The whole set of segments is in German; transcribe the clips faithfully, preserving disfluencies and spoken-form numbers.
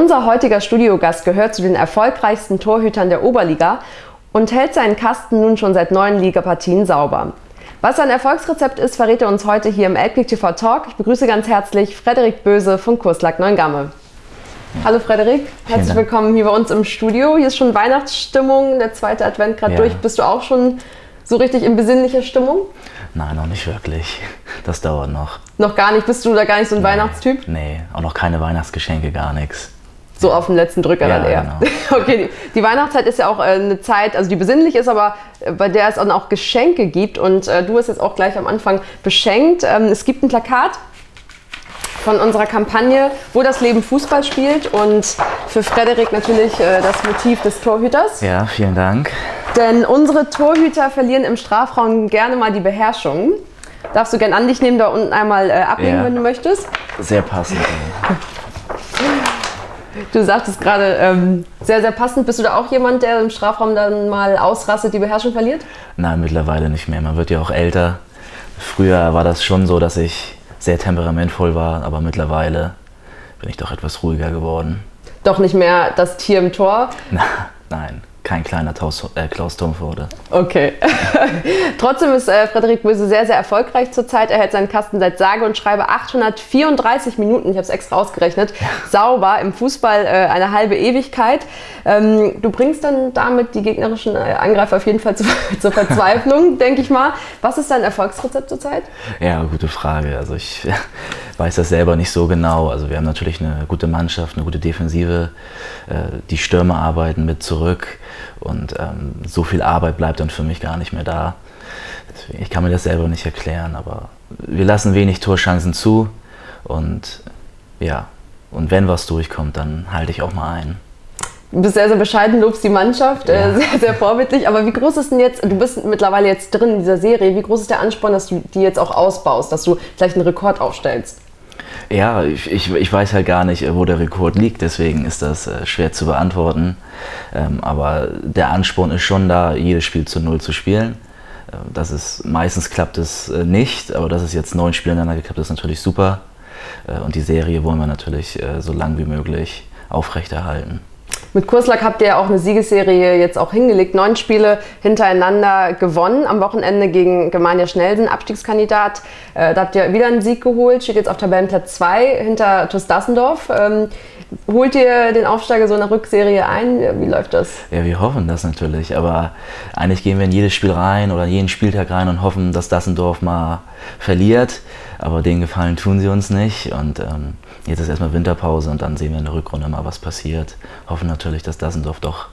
Unser heutiger Studiogast gehört zu den erfolgreichsten Torhütern der Oberliga und hält seinen Kasten nun schon seit neun Ligapartien sauber. Was sein Erfolgsrezept ist, verrät er uns heute hier im Elbkick T V Talk. Ich begrüße ganz herzlich Frederik Böse von Kurslack Neuengamme. Hallo Frederik, herzlich willkommen hier bei uns im Studio. Hier ist schon Weihnachtsstimmung, der zweite Advent gerade ja. durch. Bist du auch schon so richtig in besinnlicher Stimmung? Nein, noch nicht wirklich. Das dauert noch. Noch gar nicht? Bist du da gar nicht so ein nee, Weihnachtstyp? Nee, auch noch keine Weihnachtsgeschenke, gar nichts. So auf den letzten Drücker ja, dann eher. Genau. Okay, die, die Weihnachtszeit ist ja auch äh, eine Zeit, also die besinnlich ist, aber äh, bei der es dann auch Geschenke gibt. Und äh, du hast jetzt auch gleich am Anfang beschenkt. Ähm, es gibt ein Plakat von unserer Kampagne, wo das Leben Fußball spielt. Und für Frederik natürlich äh, das Motiv des Torhüters. Ja, vielen Dank. Denn unsere Torhüter verlieren im Strafraum gerne mal die Beherrschung. Darfst du gerne an dich nehmen, da unten einmal äh, ablegen, ja. wenn du möchtest. Sehr passend. Du sagtest gerade, ähm, sehr, sehr passend. Bist du da auch jemand, der im Strafraum dann mal ausrastet, die Beherrschung verliert? Nein, mittlerweile nicht mehr. Man wird ja auch älter. Früher war das schon so, dass ich sehr temperamentvoll war, aber mittlerweile bin ich doch etwas ruhiger geworden. Doch nicht mehr das Tier im Tor? Na, nein. Kein kleiner Taus, äh, Klaus Tomforde. Okay. Trotzdem ist äh, Frederik Böse sehr, sehr erfolgreich zurzeit. Er hält seinen Kasten seit sage und schreibe achthundertvierunddreißig Minuten, ich habe es extra ausgerechnet, ja. sauber. Im Fußball äh, eine halbe Ewigkeit. Ähm, du bringst dann damit die gegnerischen äh, Angreifer auf jeden Fall zu, zur Verzweiflung, denke ich mal. Was ist dein Erfolgsrezept zurzeit? Ja, gute Frage. Also ich weiß das selber nicht so genau. Also wir haben natürlich eine gute Mannschaft, eine gute Defensive. Äh, die Stürmer arbeiten mit zurück. Und ähm, so viel Arbeit bleibt dann für mich gar nicht mehr da. Deswegen, ich kann mir das selber nicht erklären, aber wir lassen wenig Torchancen zu. Und ja, und wenn was durchkommt, dann halte ich auch mal ein. Du bist sehr, sehr bescheiden, lobst die Mannschaft, ja. äh, sehr, sehr vorbildlich. Aber wie groß ist denn jetzt, du bist mittlerweile jetzt drin in dieser Serie, wie groß ist der Ansporn, dass du die jetzt auch ausbaust, dass du vielleicht einen Rekord aufstellst? Ja, ich, ich, ich weiß halt gar nicht, wo der Rekord liegt, deswegen ist das äh, schwer zu beantworten. Ähm, aber der Ansporn ist schon da, jedes Spiel zu Null zu spielen. Äh, das ist, meistens klappt es äh, nicht, aber dass es jetzt neun Spiele ineinander geklappt ist, natürlich super. Äh, und die Serie wollen wir natürlich äh, so lang wie möglich aufrechterhalten. Mit Kurslack habt ihr ja auch eine Siegesserie jetzt auch hingelegt. Neun Spiele hintereinander gewonnen. Am Wochenende gegen Germania Schnelsen, Abstiegskandidat. Äh, da habt ihr wieder einen Sieg geholt. Steht jetzt auf Tabellenplatz zwei hinter TuS Dassendorf. Ähm, holt ihr den Aufsteiger so in der Rückserie ein? Wie läuft das? Ja, wir hoffen das natürlich. Aber eigentlich gehen wir in jedes Spiel rein oder jeden Spieltag rein und hoffen, dass Dassendorf mal verliert. Aber den Gefallen tun sie uns nicht. Und ähm, jetzt ist erstmal Winterpause und dann sehen wir in der Rückrunde mal, was passiert. Hoffen natürlich, dass Dassendorf doch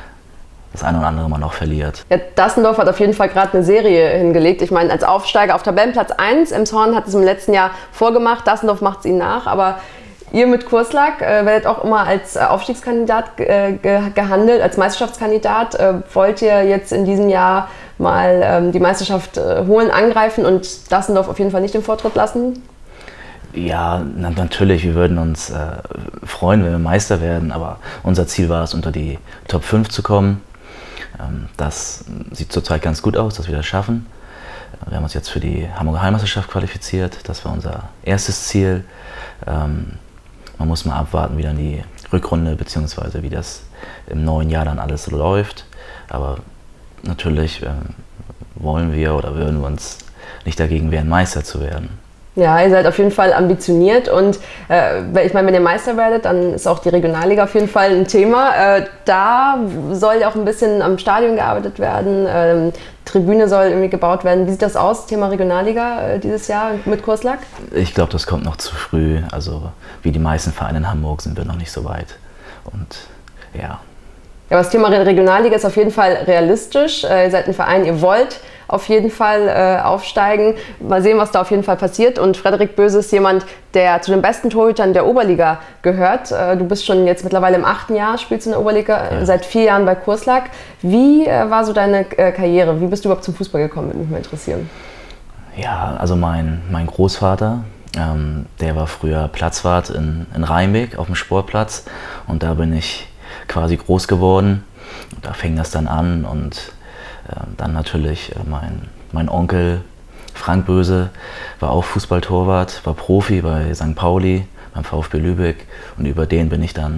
das eine oder andere mal noch verliert. Ja, Dassendorf hat auf jeden Fall gerade eine Serie hingelegt. Ich meine, als Aufsteiger auf Tabellenplatz eins. Emshorn hat es im letzten Jahr vorgemacht. Dassendorf macht es ihnen nach. Aber ihr mit Kurslack äh, werdet auch immer als äh, Aufstiegskandidat äh, ge gehandelt, als Meisterschaftskandidat. Äh, wollt ihr jetzt in diesem Jahr mal ähm, die Meisterschaft äh, holen, angreifen und Dassendorf auf jeden Fall nicht den Vortritt lassen? Ja, na, natürlich, wir würden uns äh, freuen, wenn wir Meister werden, aber unser Ziel war es, unter die Top fünf zu kommen. Ähm, das sieht zurzeit ganz gut aus, dass wir das schaffen. Wir haben uns jetzt für die Hamburger Heilmeisterschaft qualifiziert, das war unser erstes Ziel. Ähm, man muss mal abwarten, wie dann die Rückrunde bzw. wie das im neuen Jahr dann alles so läuft. Aber natürlich äh, wollen wir oder würden wir uns nicht dagegen wehren, Meister zu werden. Ja, ihr seid auf jeden Fall ambitioniert und äh, ich meine, wenn ihr Meister werdet, dann ist auch die Regionalliga auf jeden Fall ein Thema. Äh, da soll ja auch ein bisschen am Stadion gearbeitet werden, ähm, Tribüne soll irgendwie gebaut werden. Wie sieht das aus, Thema Regionalliga äh, dieses Jahr mit Kurslack? Ich glaube, das kommt noch zu früh. Also wie die meisten Vereine in Hamburg sind wir noch nicht so weit. Und ja. Ja, aber das Thema Regionalliga ist auf jeden Fall realistisch. Äh, ihr seid ein Verein, ihr wollt auf jeden Fall äh, aufsteigen. Mal sehen, was da auf jeden Fall passiert. Und Frederik Böse ist jemand, der zu den besten Torhütern der Oberliga gehört. Äh, du bist schon jetzt mittlerweile im achten Jahr, spielst in der Oberliga, ja. seit vier Jahren bei Kurslack. Wie äh, war so deine äh, Karriere? Wie bist du überhaupt zum Fußball gekommen? Würde mich mal interessieren. Ja, also mein, mein Großvater, ähm, der war früher Platzwart in, in Rheinbeck auf dem Sportplatz. Und da bin ich quasi groß geworden. Da fing das dann an und dann natürlich mein, mein Onkel Frank Böse war auch Fußballtorwart, war Profi bei Sankt Pauli, beim VfB Lübeck und über den bin ich dann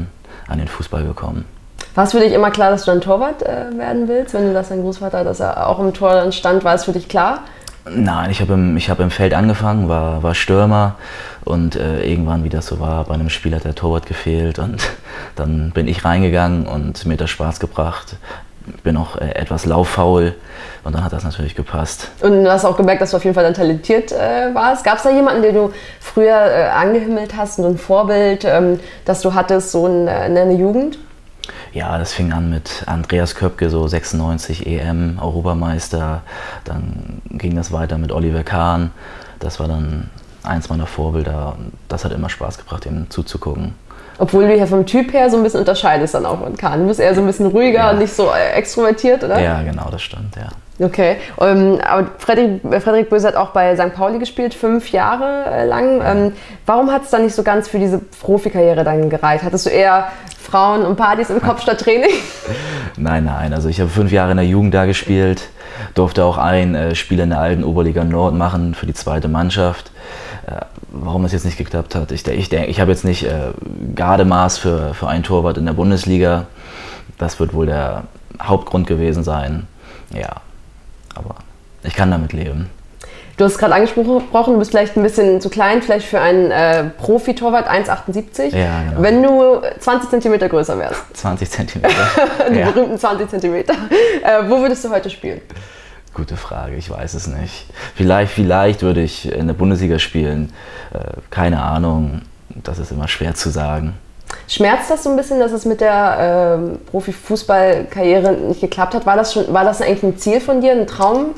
an den Fußball gekommen. War es für dich immer klar, dass du dann Torwart äh, werden willst, wenn du das dein Großvater, dass er auch im Tor dann stand, war es für dich klar? Nein, ich habe im, ich hab im Feld angefangen, war, war Stürmer und äh, irgendwann, wie das so war, bei einem Spiel hat der Torwart gefehlt und dann bin ich reingegangen und mir hat das Spaß gebracht. Ich bin auch äh, etwas lauffaul und dann hat das natürlich gepasst. Und du hast auch gemerkt, dass du auf jeden Fall dann talentiert äh, warst. Gab es da jemanden, den du früher äh, angehimmelt hast, so ein Vorbild, ähm, das du hattest so in, in deiner Jugend? Ja, das fing an mit Andreas Köpke, so sechsundneunzig E M, Europameister. Dann ging das weiter mit Oliver Kahn. Das war dann eins meiner Vorbilder. Und das hat immer Spaß gebracht, ihm zuzugucken. Obwohl du ja vom Typ her so ein bisschen unterscheidest dann auch von Kahn. Du bist eher so ein bisschen ruhiger ja. und nicht so extrovertiert, oder? Ja, genau, das stimmt, ja. Okay, ähm, aber Frederik, Frederik Böse hat auch bei Sankt Pauli gespielt, fünf Jahre lang. Ähm, warum hat es dann nicht so ganz für diese Profikarriere dann gereicht? Hattest du eher Frauen und Partys im Kopf statt Training? Nein, nein, also ich habe fünf Jahre in der Jugend da gespielt, durfte auch ein äh, Spiel in der alten Oberliga Nord machen für die zweite Mannschaft. Äh, warum das jetzt nicht geklappt hat, ich denke, ich, denk, ich habe jetzt nicht äh, Gardemaß für, für einen Torwart in der Bundesliga. Das wird wohl der Hauptgrund gewesen sein, ja. Aber ich kann damit leben. Du hast es gerade angesprochen, du bist vielleicht ein bisschen zu klein, vielleicht für einen äh, Profi-Torwart, eins Komma achtundsiebzig. Ja, genau. Wenn du zwanzig Zentimeter größer wärst. zwanzig Zentimeter. Die ja. berühmten zwanzig Zentimeter. Äh, wo würdest du heute spielen? Gute Frage, ich weiß es nicht. Vielleicht, vielleicht würde ich in der Bundesliga spielen. Äh, keine Ahnung, das ist immer schwer zu sagen. Schmerzt das so ein bisschen, dass es mit der äh, Profifußballkarriere nicht geklappt hat? War das, schon, war das eigentlich ein Ziel von dir, ein Traum?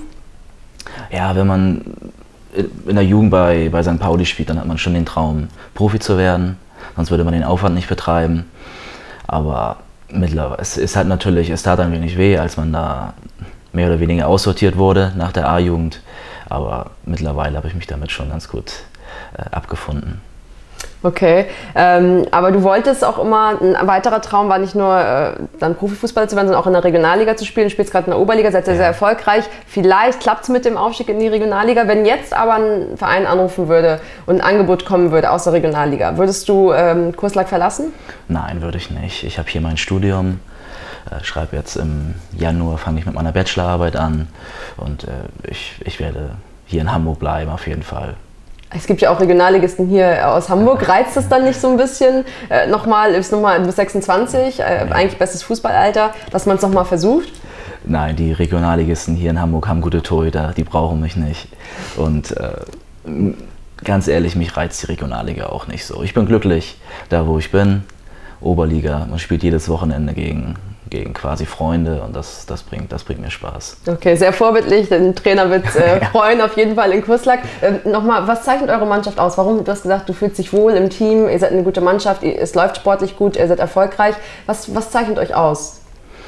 Ja, wenn man in der Jugend bei, bei Sankt Pauli spielt, dann hat man schon den Traum, Profi zu werden. Sonst würde man den Aufwand nicht betreiben. Aber mittlerweile, es ist halt natürlich, es tat ein wenig weh, als man da mehr oder weniger aussortiert wurde nach der A-Jugend. Aber mittlerweile habe ich mich damit schon ganz gut äh, abgefunden. Okay, ähm, aber du wolltest auch immer, ein weiterer Traum war nicht nur äh, dann Profifußballer zu werden, sondern auch in der Regionalliga zu spielen. Du spielst gerade in der Oberliga, seid sehr, ja. sehr erfolgreich. Vielleicht klappt es mit dem Aufstieg in die Regionalliga. Wenn jetzt aber ein Verein anrufen würde und ein Angebot kommen würde aus der Regionalliga, würdest du ähm, Kurslack verlassen? Nein, würde ich nicht. Ich habe hier mein Studium, äh, schreibe jetzt im Januar, fange ich mit meiner Bachelorarbeit an und äh, ich, ich werde hier in Hamburg bleiben auf jeden Fall. Es gibt ja auch Regionalligisten hier aus Hamburg. Reizt es dann nicht so ein bisschen? Äh, nochmal, ist nochmal, du bist sechsundzwanzig, äh, ja. eigentlich bestes Fußballalter, dass man es nochmal versucht? Nein, die Regionalligisten hier in Hamburg haben gute Torhüter, die brauchen mich nicht. Und äh, ganz ehrlich, mich reizt die Regionalliga auch nicht so. Ich bin glücklich, da wo ich bin, Oberliga. Man spielt jedes Wochenende gegen, gegen quasi Freunde und das, das, bringt, das bringt mir Spaß. Okay, sehr vorbildlich. Der Trainer wird äh, freuen auf jeden Fall in Kurslack. Ähm, Nochmal, was zeichnet eure Mannschaft aus? Warum? Du hast gesagt, du fühlst dich wohl im Team, ihr seid eine gute Mannschaft, es läuft sportlich gut, ihr seid erfolgreich. Was, was zeichnet euch aus?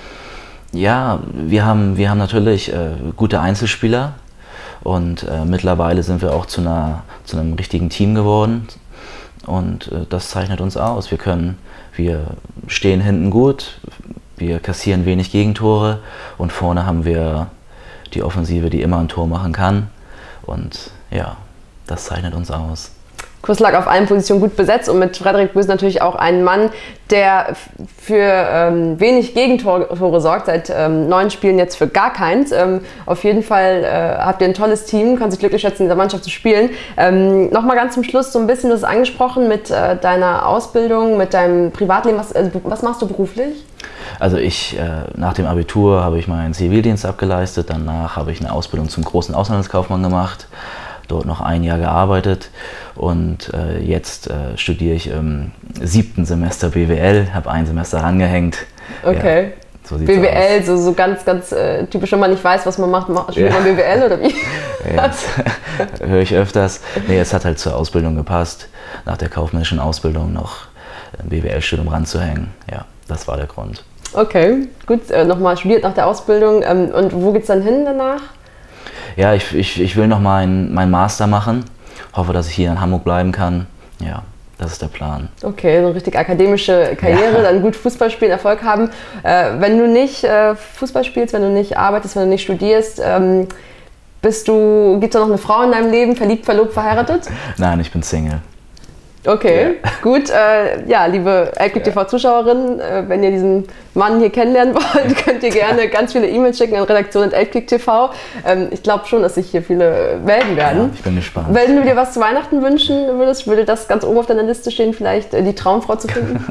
Ja, wir haben, wir haben natürlich äh, gute Einzelspieler und äh, mittlerweile sind wir auch zu, einer, zu einem richtigen Team geworden und äh, das zeichnet uns aus. Wir können, wir stehen hinten gut, wir kassieren wenig Gegentore und vorne haben wir die Offensive, die immer ein Tor machen kann und ja, das zeichnet uns aus. Kurslack auf allen Positionen gut besetzt und mit Frederik Böse natürlich auch einen Mann, der für ähm, wenig Gegentore sorgt, seit ähm, neun Spielen jetzt für gar keins. Ähm, auf jeden Fall äh, habt ihr ein tolles Team, kann sich glücklich schätzen, in dieser Mannschaft zu spielen. Ähm, Nochmal ganz zum Schluss so ein bisschen, du hast es angesprochen mit äh, deiner Ausbildung, mit deinem Privatleben. Was, äh, was machst du beruflich? Also ich, äh, nach dem Abitur habe ich meinen Zivildienst abgeleistet, danach habe ich eine Ausbildung zum großen Auslandskaufmann gemacht. Dort noch ein Jahr gearbeitet und äh, jetzt äh, studiere ich im siebten Semester B W L, habe ein Semester rangehängt. Okay. Ja, so B W L, so, so ganz, ganz äh, typisch, wenn man nicht weiß, was man macht, macht studiert man ja. B W L oder wie? Ja, das höre ich öfters. Nee, es hat halt zur Ausbildung gepasst, nach der kaufmännischen Ausbildung noch ein B W L-Studium ranzuhängen. Ja, das war der Grund. Okay, gut. Äh, nochmal studiert nach der Ausbildung. Ähm, und wo geht es dann hin danach? Ja, ich, ich, ich will noch meinen mein Master machen. Hoffe, dass ich hier in Hamburg bleiben kann. Ja, das ist der Plan. Okay, so eine richtig akademische Karriere, ja. Dann gut Fußball spielen, Erfolg haben. Äh, wenn du nicht äh, Fußball spielst, wenn du nicht arbeitest, wenn du nicht studierst, ähm, bist du, gibt es da noch eine Frau in deinem Leben, verliebt, verlobt, verheiratet? Nein, ich bin Single. Okay, ja. Gut. Äh, ja, liebe Elbkick T V-Zuschauerinnen, äh, wenn ihr diesen Mann hier kennenlernen wollt, könnt ihr gerne ganz viele E-Mails schicken an redaktion punkt elbkick punkt t v. Ähm, ich glaube schon, dass sich hier viele melden werden. Ja, ich bin gespannt. Wenn du dir was zu Weihnachten wünschen würdest, würde das ganz oben auf deiner Liste stehen, vielleicht äh, die Traumfrau zu finden?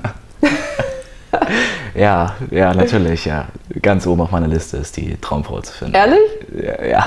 ja, ja, natürlich, ja. Ganz oben auf meiner Liste ist die Traumfrau zu finden. Ehrlich? Ja. ja.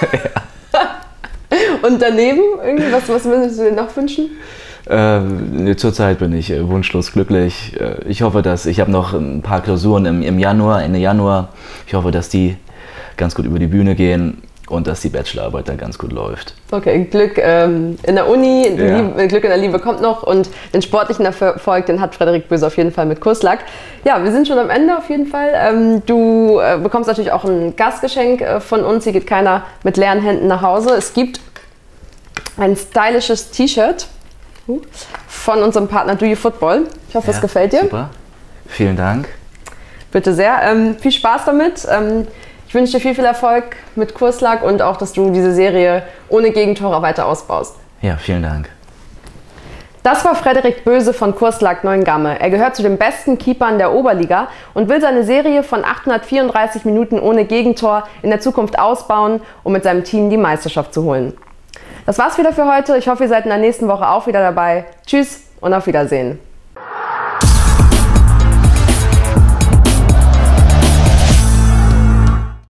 Und daneben, irgendwie, was, was würdest du dir noch wünschen? Äh, zurzeit bin ich äh, wunschlos glücklich. Äh, ich hoffe, dass ich habe noch ein paar Klausuren im, im Januar, Ende Januar. Ich hoffe, dass die ganz gut über die Bühne gehen und dass die Bachelorarbeit dann ganz gut läuft. Okay, Glück ähm, in der Uni, ja. Liebe, Glück in der Liebe kommt noch und den sportlichen Erfolg, den hat Frederik Böse auf jeden Fall mit Kurslack. Ja, wir sind schon am Ende auf jeden Fall. Ähm, du äh, bekommst natürlich auch ein Gastgeschenk äh, von uns. Hier geht keiner mit leeren Händen nach Hause. Es gibt ein stylisches T-Shirt von unserem Partner Do You Football. Ich hoffe, ja, es gefällt dir. Super, vielen Dank. Bitte sehr. Ähm, viel Spaß damit. Ähm, ich wünsche dir viel, viel Erfolg mit Kurslack und auch, dass du diese Serie ohne Gegentore weiter ausbaust. Ja, vielen Dank. Das war Frederik Böse von Kurslack Neuengamme. Er gehört zu den besten Keepern der Oberliga und will seine Serie von achthundertvierunddreißig Minuten ohne Gegentor in der Zukunft ausbauen, um mit seinem Team die Meisterschaft zu holen. Das war's wieder für heute. Ich hoffe, ihr seid in der nächsten Woche auch wieder dabei. Tschüss und auf Wiedersehen.